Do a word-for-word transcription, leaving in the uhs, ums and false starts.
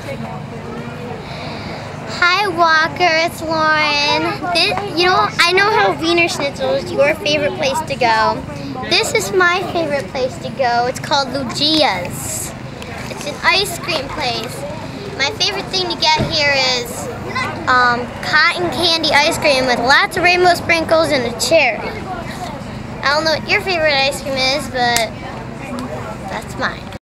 Hi Walker, it's Lauren. This, you know, I know how Wiener Schnitzel is your favorite place to go. This is my favorite place to go. It's called Lugias. It's an ice cream place. My favorite thing to get here is um, cotton candy ice cream with lots of rainbow sprinkles and a cherry. I don't know what your favorite ice cream is, but that's mine.